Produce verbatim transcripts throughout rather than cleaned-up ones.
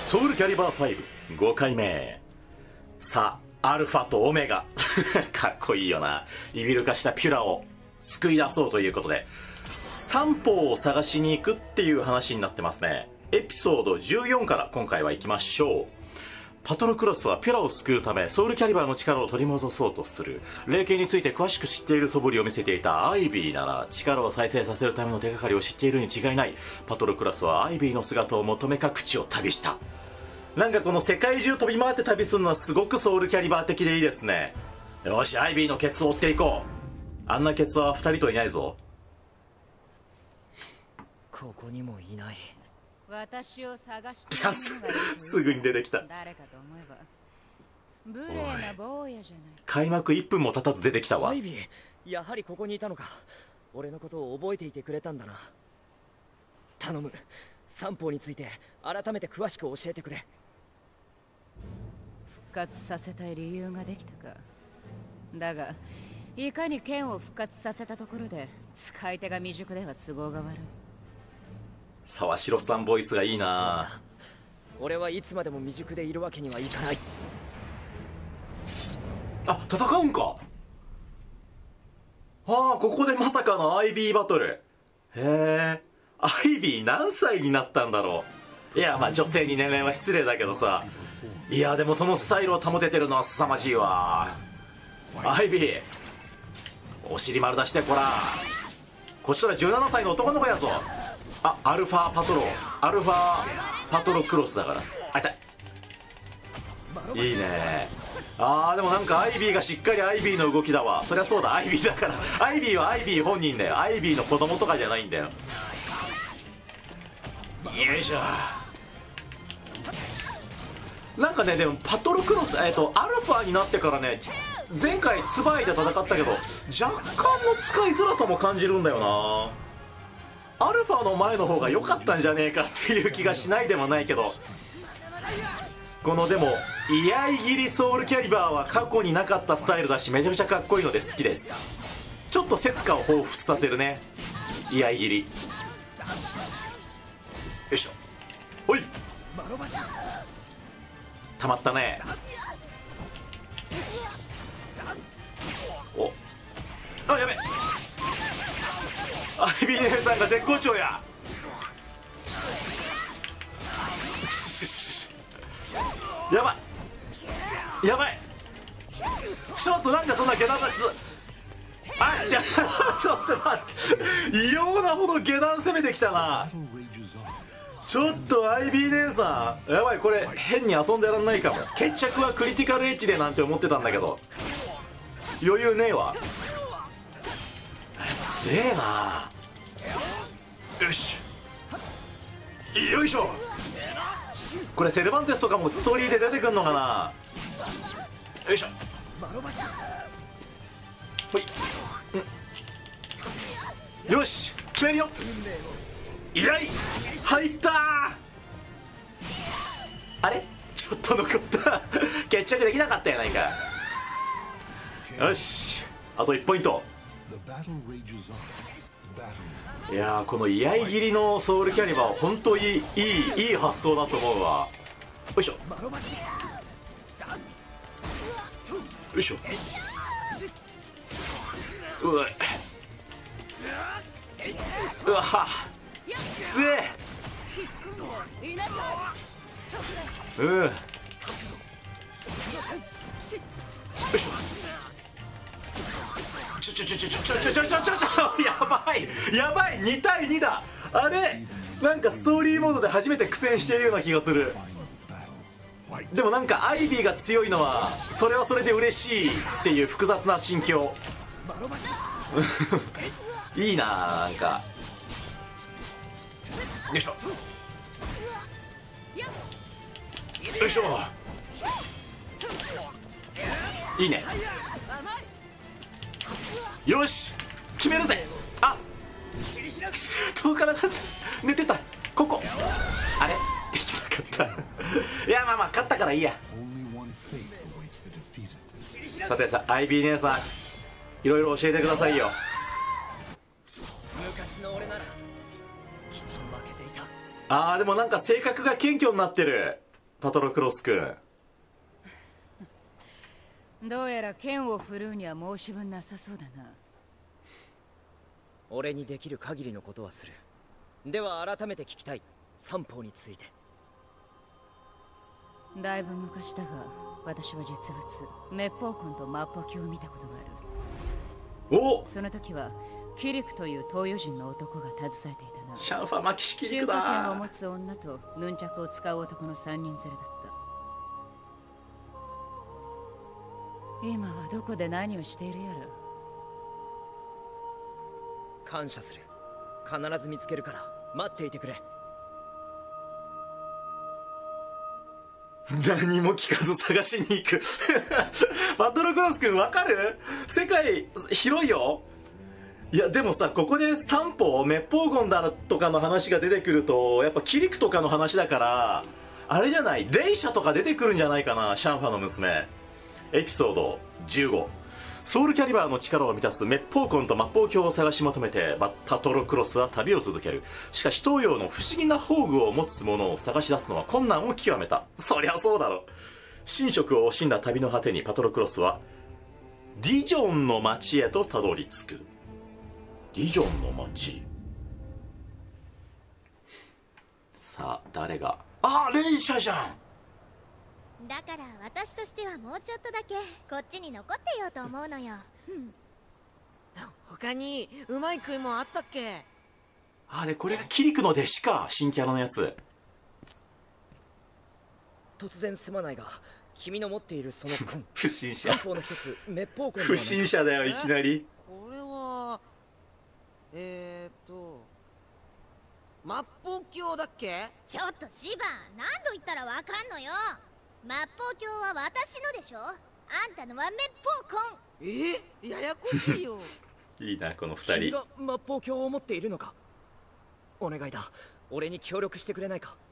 ソウルキャリバーファイブごかいめ。さあアルファとオメガかっこいいよな。イビル化したピュラを救い出そうということで三方を探しに行くっていう話になってますね。エピソードじゅうよんから今回は行きましょう。パトロクロスはピュラを救うためソウルキャリバーの力を取り戻そうとする。霊系について詳しく知っている素振りを見せていたアイビーなら力を再生させるための手がかりを知っているに違いない。パトロクロスはアイビーの姿を求め各地を旅した。なんかこの世界中飛び回って旅するのはすごくソウルキャリバー的でいいですね。よし、アイビーのケツを追っていこう。あんなケツはふたりといないぞ。 ここにもいない。 私を探しているのがいい。 すぐに出てきた。 誰かと思えば無礼な坊やじゃない。 開幕いっぷんも経たず出てきたわ。 アイビー、やはりここにいたのか。俺のことを覚えていてくれたんだな。頼む、三方について改めて詳しく教えてくれ。 復活させたい理由ができたか。だがいかに剣を復活させたところで使い手が未熟では都合が悪い。 沢城さんボイスがいいな。 俺はいつまでも未熟でいるわけにはいかない。 あ、戦うんか。ああ、ここでまさかのアイビーバトル。へえ、アイビー何歳になったんだろう。いや、まあ女性に年齢は失礼だけどさ。いやでもそのスタイルを保ててるのは凄まじいわ。アイビーお尻丸出してこら。こっちらじゅうななさいの男の子やぞ。あ、アルファパトロアルファパトロクロスだから。あ、痛い。いいね。あーでもなんかアイビーがしっかりアイビーの動きだわ。そりゃそうだ、アイビーだからアイビーはアイビー本人だよ。アイビーの子供とかじゃないんだよ。よいしょ。なんかね、でもパトロクロス、えっとアルファになってからね、前回ツバイで戦ったけど若干の使いづらさも感じるんだよな。アルファの前の方が良かったんじゃねえかっていう気がしないでもないけど、このでも居合切りソウルキャリバーは過去になかったスタイルだしめちゃくちゃかっこいいので好きです。ちょっと節果を彷彿させるね、居合切り。よいしょ、ほい、たまったね。おあ、やべ、アイビー姉さんが絶好調や。やばいやばい、ちょっとなんかそんな下段が、あっちょちょっと待って、異様なほど下段攻めてきたな。ちょっとアイビー姉さんやばい、これ変に遊んでらんないかも。決着はクリティカルエッジでなんて思ってたんだけど余裕ねえわ。強えな。よし、よいしょ。これセルバンテスとかもストーリーで出てくんのかな。よいしょ、ほい、うん、よし決めるよ。いやい入ったー。あれちょっと残った決着できなかったやないか。よし、あといちポイント。いやー、この居合切りのソウルキャリバーは本当にいいいいいい発想だと思うわ。よいしょ、よいしょ、うわうわはつえ。うん、よいしょ、ちょちょちょちょちょちょちょちょちょちょちょやばいやばい、にたいにだ。あれなんかストーリーモードで初めて苦戦しているような気がする。でもなんかアイビーが強いのはそれはそれで嬉しいっていう複雑な心境いいなー、なんか。よいしょ、よいしょ、いいね。よし決めるぜ。あ遠かなかった、寝てた。ここあれできなかったいやまあまあ勝ったからいいや。さてさ、アイビー姉さんいろいろ教えてくださいよ。昔の俺ならきっと負けていた。あーでもなんか性格が謙虚になってる。 パトロクロス君。 どうやら剣を振るうには申し分なさそうだな。 俺にできる限りのことはする。では改めて聞きたい、三方について。 だいぶ昔だが、私は実物滅法魂と末法鏡を見たことがある。 お、 その時はキリクという東洋人の男が携えていたな。 シャンファマキシキリク中華剣をだ。 持つ女とヌンチャクを使う男の三人連れだった。今はどこで何をしているやら。 感謝する。必ず見つけるから待っていてくれ。 何も聞かず探しに行く。パトロクロス君わかる？世界広いよ。いやでもさ、ここで三方滅法魂だとかの話が出てくるとやっぱキリクとかの話だから、あれじゃない、レイシャとか出てくるんじゃないかな。シャンファの娘。エピソードじゅうご、ソウルキャリバーの力を満たす滅法魂と末法鏡を探し求めてパトロクロスは旅を続ける。しかし東洋の不思議な宝具を持つ者を探し出すのは困難を極めた。そりゃそうだろ。神職を惜しんだ旅の果てにパトロクロスはディジョンの町へとたどり着く。ディジョンの町。さあ誰が、あ、レイシャじゃん。 だから私としてはもうちょっとだけこっちに残ってようと思うのよ。 他にうまい食いもんあったっけ？ あ、でこれがキリクの弟子か、新キャラのやつ。 突然すまないが、君の持っているその根不審者。 三方の一つ滅法魂。 不審者だよいきなり。 これはえー、っと末法鏡だっけ？ ちょっとシバ、何度言ったらわかんのよ。末法鏡は私のでしょ。あんたのは滅法魂。 えー、ややこしいよ。 いいなこの二人。 君が末法鏡を持っているのか。お願いだ、俺に協力してくれないか。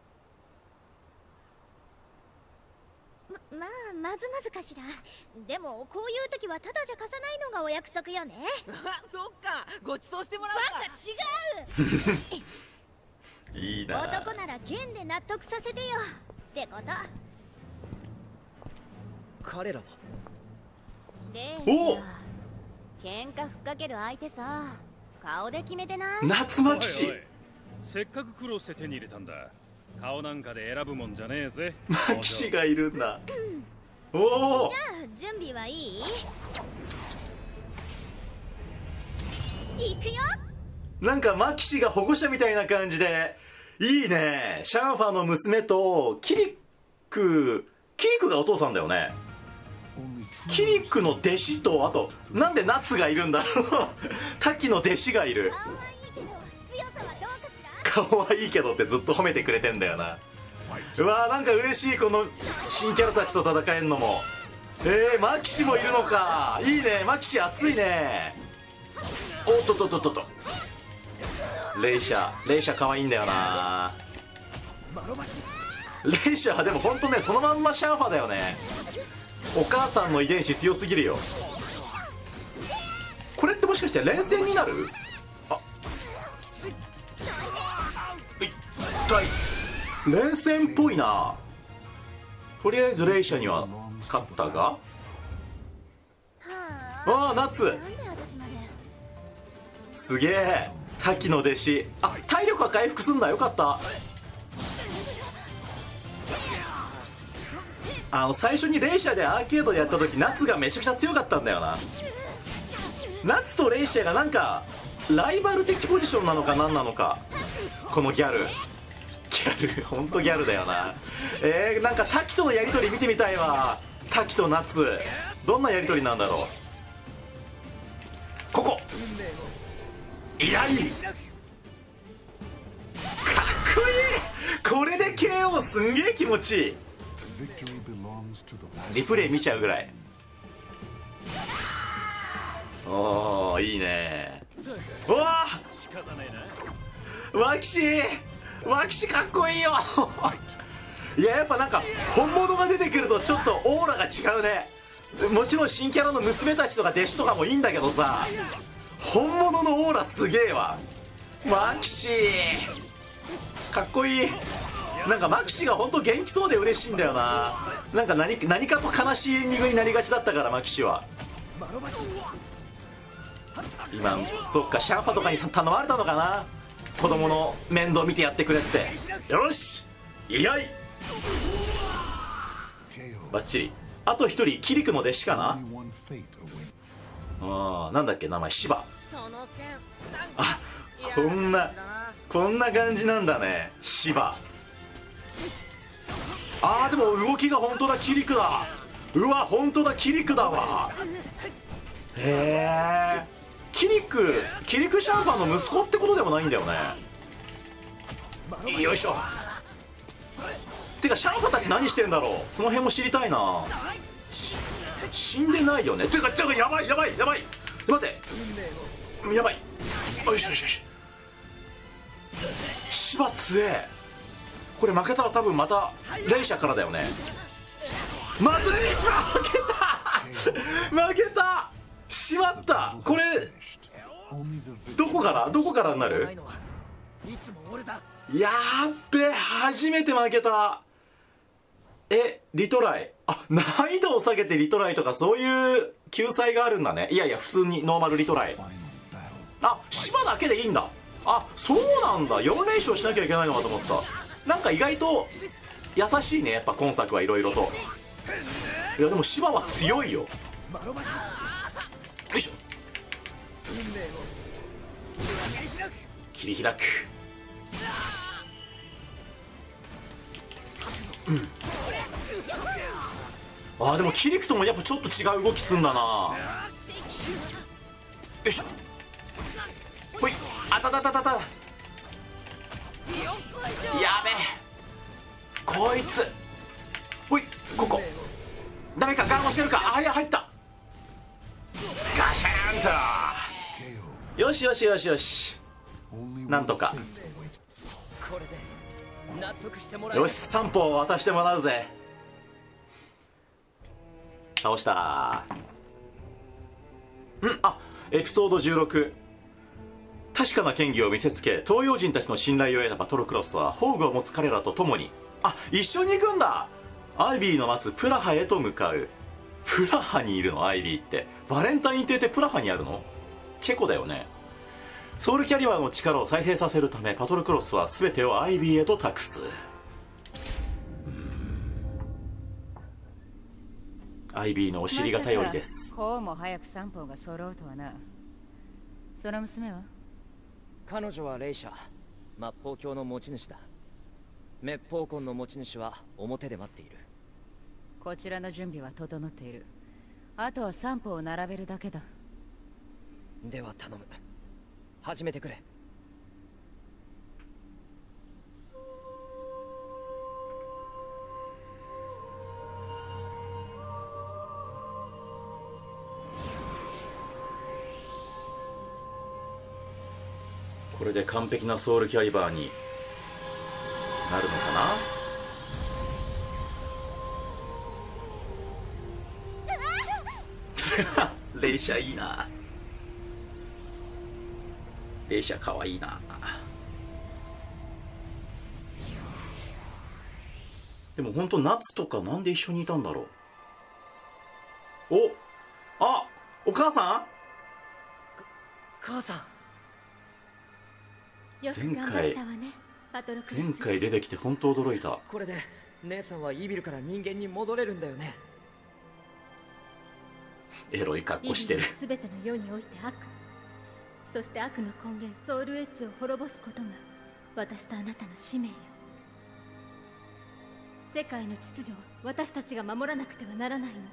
ま、まあまずまずかしら。でもこういう時はただじゃ貸さないのがお約束よね。 あ、そっか、ごちそうしてもらうバか。 カ違う。 いいな。 男なら剣で納得させてよってこと。 彼らはでお、 喧嘩ふっかける相手さ、顔で決めてない？ 夏マキシ。 おいおい、せっかく苦労して手に入れたんだ。顔なんかで選ぶもんじゃねえぜ。 マキシがいるんだ。おお。 じゃあ準備はいい？行くよ。 なんかマキシが保護者みたいな感じでいいね。シャンファの娘とキリク、キリクがお父さんだよね。キリクの弟子と、あとなんでナツがいるんだろう。タキの弟子がいる。 顔はいいけど強さはどうかしら？ 顔はいいけどってずっと褒めてくれてんだよな。うわー、なんか嬉しい、この新キャラたちと戦えるのも。えー、マキシもいるのか。いいね、マキシ熱いね。おっとっとっとっとっと。レイシャ、レイシャ可愛いんだよな。レイシャはでも本当ね、そのまんまシャンファだよね。お母さんの遺伝子強すぎるよ。これってもしかして連戦になる？あ、痛い。連戦っぽいな。とりあえずレイシャには勝ったが、 はあ、 ああ、ナツなんで私まで。 すげえ。滝の弟子。あ、体力が回復すんだ。よかった。あの最初にレイシャでアーケードでやった時、ナツがめちゃくちゃ強かったんだよな。ナツとレイシャがなんかライバル的ポジションなのか何なのか。このギャル、ギャルほんとギャルだよな。えー、なんか滝とのやり取り見てみたいわ。滝とナツどんなやり取りなんだろう。ここ依頼かっこいい。これで ケーオー すんげえ気持ちいい。リプレイ見ちゃうぐらい。おお、いいね。うわー、ワキシワキシかっこいいよ。いや、やっぱなんか本物が出てくるとちょっとオーラが違うね。もちろん新キャラの娘たちとか弟子とかもいいんだけどさ、本物のオーラすげえわ。ワキシかっこいい。 なんかマキシが本当元気そうで嬉しいんだよな。なんか 何, 何かと悲しいエンディングになりがちだったから、マキシは。今そっか、シャンファとかに頼まれたのかな、子供の面倒見てやってくれって。よし、いやいバッチリ。あと一人キリクの弟子かな。あー、なんだっけ名前、シバ。あ、こんなこんな感じなんだね、シバ。あー、でも動きが本当だ、キリクだ。うわ、本当だ、キリクだわ。へえ、キリクキリクシャンファンの息子ってことでもないんだよね。よいしょ。てかシャンファたち何してんだろう、その辺も知りたいな。死んでないよね。てかてかやばいやばいやばい、待ってやばい。よしよしよし、シバ強え。これ負けたら多分またレイシャからだよね。まずい、負けた負けた、しまった。これどこからどこからになる。やっべ、初めて負けた。え、リトライ、あ、難易度を下げてリトライとかそういう救済があるんだね。いやいや、普通にノーマルリトライ。あ、芝だけでいいんだ。あ、そうなんだ。よん連勝しなきゃいけないのかと思った。なんか意外と優しいね、やっぱ今作はいろいろと。いやでも芝は強いよ。よいしょ、切り開く。うん、あー、でもキリクともやっぱちょっと違う動きすんだな。よいしょ、ほい、あたたたたた、やべえ、こいつ、ほい、ここダメか、ガン押してるか。あ、いや入った、ガシャンと。よしよしよしよし、なんとか。よし、三歩を渡してもらうぜ。倒した。ん、あ、エピソードじゅうろく、確かな剣技を見せつけ東洋人たちの信頼を得たバトルクロスは宝具を持つ彼らと共に、あ、一緒に行くんだ。アイビーの待つプラハへと向かう。プラハにいるの、アイビーって。バレンタイン邸ってプラハにあるの？チェコだよね。ソウルキャリバーの力を再生させるためバトルクロスは全てをアイビーへと託す。アイビーのお尻が頼りです。 こうも早く三方が揃うとはな。その娘は？ 彼女はレイシャ、末法鏡の持ち主だ。滅法魂の持ち主は表で待っている。 こちらの準備は整っている。あとは三方を並べるだけだ。 では頼む、始めてくれ。 これで完璧なソウルキャリバーになるのかな。レイシャいいな。レイシャかわいいな。でも本当夏とかなんで一緒にいたんだろう。お、あ、お母さん。 母さん、 よく頑張ったわね、バトルクロス。 前回出てきて本当驚いた。 これで姉さんはイビルから人間に戻れるんだよね。 エロい格好してる。 すべての世において悪、そして悪の根源ソウルエッジを滅ぼすことが私とあなたの使命よ。世界の秩序を私たちが守らなくてはならないの。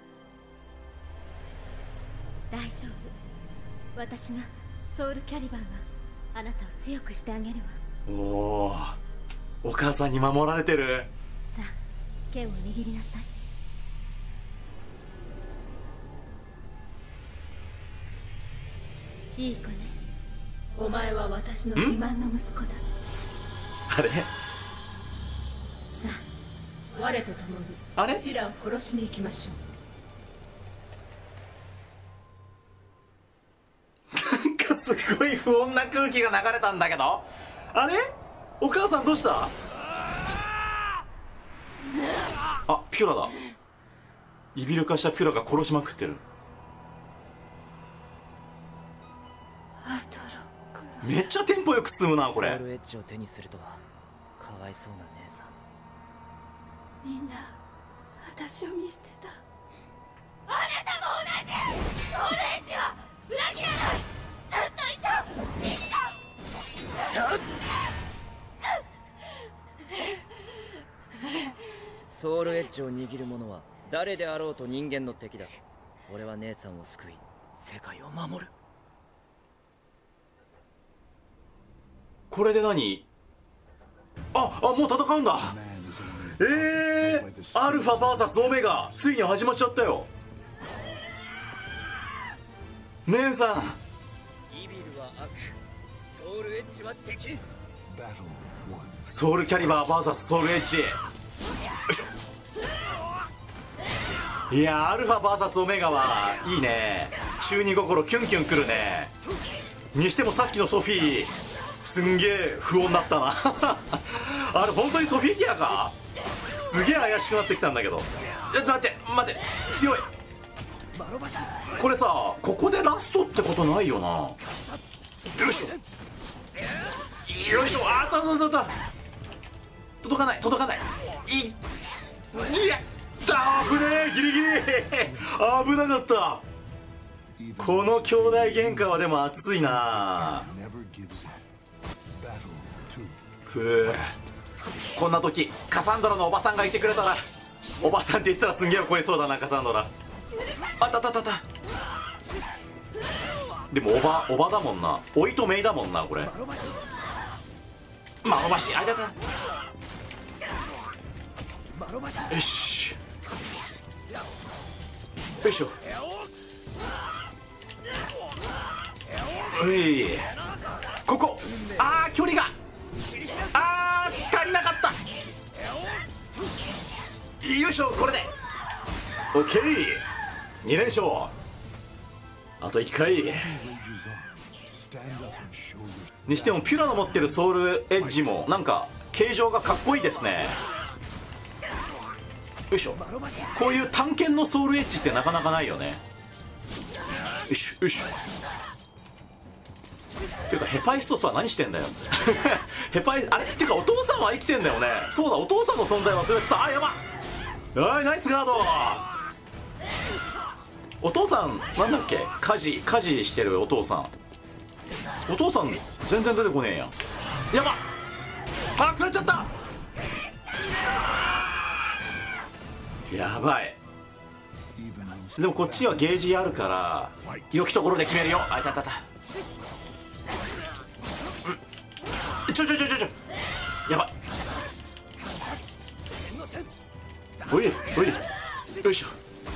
大丈夫、私がソウルキャリバーがあなたを強くしてあげるわ。 おお、お母さんに守られてる。 さあ、剣を握りなさい。いい子ね。お前は私の自慢の息子だ。 あれ、 さあ、我と共にあれ、 ピラを殺しに行きましょなう。 んかすごい不穏な空気が流れたんだけど。あれ、お母さんどうした。 ピュラだ。イビル化したピュラが殺しまくってる。めっちゃテンポよく進むなこれ。 ソウルエッジを手にするとはかわいそうな姉さん。 みんな私を見捨てた。 あなたも同じ。ソウルエッジは裏切らない。ずっといた。信じた。 ソウルエッジを握る者は誰であろうと人間の敵だ。俺は姉さんを救い世界を守る。 これで何？ああ、もう戦うんだ。ええー、アルファ ブイエス オメガついに始まっちゃったよ。姉さん。 イビルは悪、ソウルエッジは敵。 ソウルキャリバー ブイエス ソウルエッジ。よいしょ。いや、アルファ ブイエス オメガはいいね。中二心キュンキュンくるね。にしてもさっきのソフィーすんげえ不穏だったなあれ本当にソフィーティアか。すげえ怪しくなってきたんだけど。え、待って待って、強い。これさ、ここでラストってことないよな。よいしょよいしょ。あったあったあった。届かない届かない。いいやった危ねえ、ギリギリ危なかった。この兄弟喧嘩はでも熱いな。ふう、こんな時カサンドラのおばさんがいてくれたら。おばさんって言ったらすんげえ怒りそうだな、カサンドラ。あったあったあったあった。でもおばおばだもんな。おいとめいだもんなこれ。まろばし、あいたた。よしよいしょ。うい、ここ。あー、距離があー足りなかった。よいしょ、これでオッケー。に連勝。あといっかいにしてもピュラの持ってるソウルエッジもなんか形状がかっこいいですね。よいしょ。こういう探検のソウルエッジってなかなかないよね。よいしょよいしょ。っていうかヘパイストスは何してんだよヘパイあれっていうかお父さんは生きてんだよね。そうだ、お父さんの存在忘れてた。あ、やばっ。はい、ナイスガード。お父さんなんだっけ、家事家事してるお父さん。お父さん全然出てこねえやん。やばっ。あ、食らっちゃった。やばい。でもこっちにはゲージあるから良きところで決めるよ。あいたたた。うん、ちょちょちょちょちょ、やばい。おいおい、よいしょ。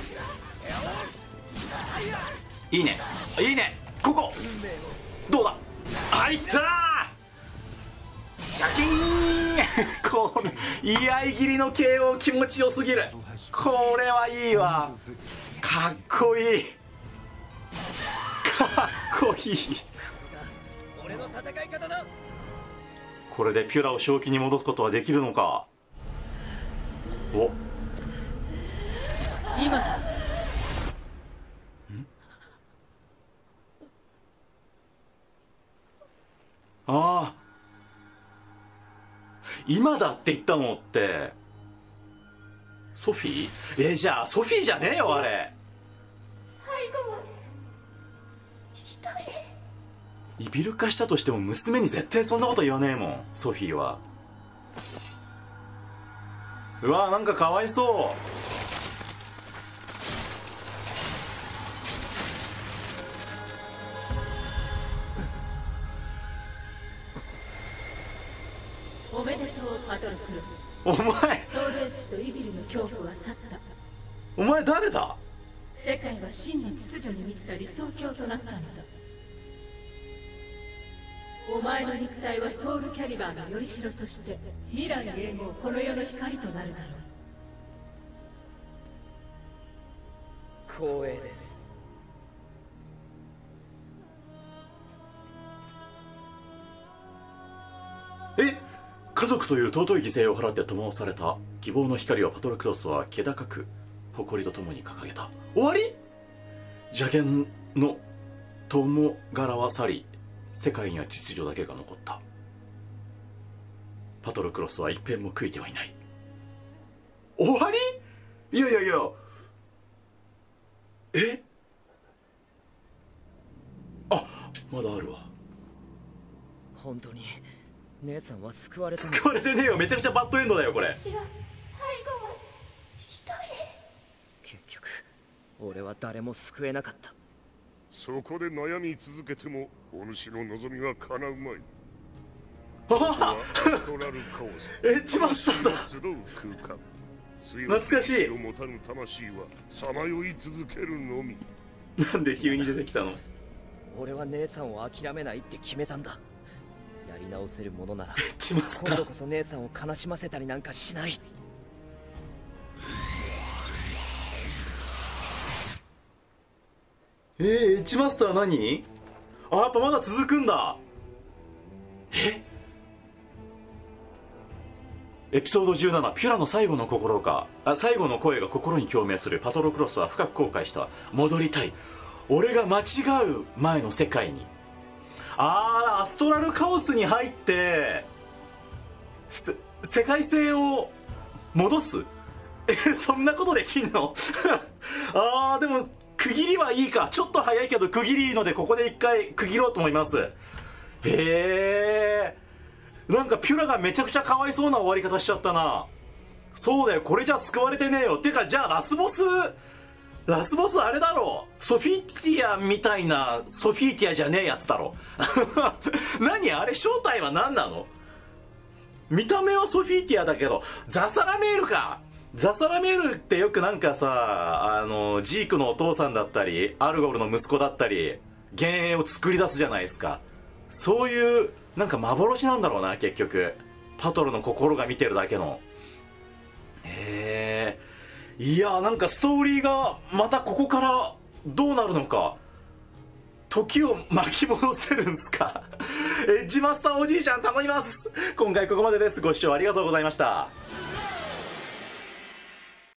いいねいいね。ここどうだ。入ったー。シャキーンこの居合切りの ケーオー 気持ちよすぎる。これはいいわ。かっこいいかっこいい。 俺の戦い方だ。 これでピュラを正気に戻すことはできるのか。お、 今だ。 ああ、今だって言ったのってソフィー。えー、じゃあソフィーじゃねえよあれ。 最後まで一人。 イビル化したとしても娘に絶対そんなこと言わねえもんソフィーは。うわー、なんかかわいそう。 おめでとうパトルクロス。 お前ソウルエッジとイビルの恐怖は去った。 お前誰だ。 世界は真の秩序に満ちた理想郷となったのだ。お前の肉体はソウルキャリバーのよりしろとして未来永劫この世の光となるだろう。 光栄です。 え、 家族という尊い犠牲を払って灯された希望の光をパトルクロスは気高く誇りとともに掲げた。終わり？邪剣の灯柄は去り、世界には秩序だけが残った。パトルクロスは一片も悔いてはいない。終わり？いやいやいや、え？あ、まだあるわ。 本当に姉さんは救われたの？ 救われてねえよ。めちゃくちゃバッドエンドだよこれ。 私は最後まで一人で。 結局俺は誰も救えなかった。 そこで悩み続けてもお主の望みは叶うまい。 あエッジマスターだ。懐かしい。 持たぬ魂はさまよい続けるのみ。 なんで急に出てきたの？ 俺は姉さんを諦めないって決めたんだ。やり直せるものならエッジマスター、 今度こそ姉さんを悲しませたりなんかしない。 えー、エッジマスター何？あ、やっぱまだ続くんだ。え？エピソードじゅうなな、ピュラの最後の心か。あ、最後の声が心に共鳴する。パトロクロスは深く後悔した。戻りたい。俺が間違う前の世界に。あー、アストラルカオスに入って世界線を戻す。え、そんなことできんの？あー、でも区切りはいいか。ちょっと早いけど区切りいいので、ここで一回区切ろうと思います。へえ、なんかピュラがめちゃくちゃかわいそうな終わり方しちゃったな。そうだよ、これじゃ救われてねえよ。てか、じゃあラスボスラスボスあれだろ、ソフィティアみたいなソフィティアじゃねえやつだろ。何あれ、正体は何なの？見た目はソフィティアだけど、ザサラメールか。ザサラメールってよくなんかさ、あのジークのお父さんだったりアルゴルの息子だったり幻影を作り出すじゃないですか。そういうなんか幻なんだろうな、結局パトルの心が見てるだけの。へえ、いや、なんかストーリーがまたここからどうなるのか。時を巻き戻せるんすか。エッジマスターおじいちゃん頼みます。今回ここまでです。ご視聴ありがとうございました。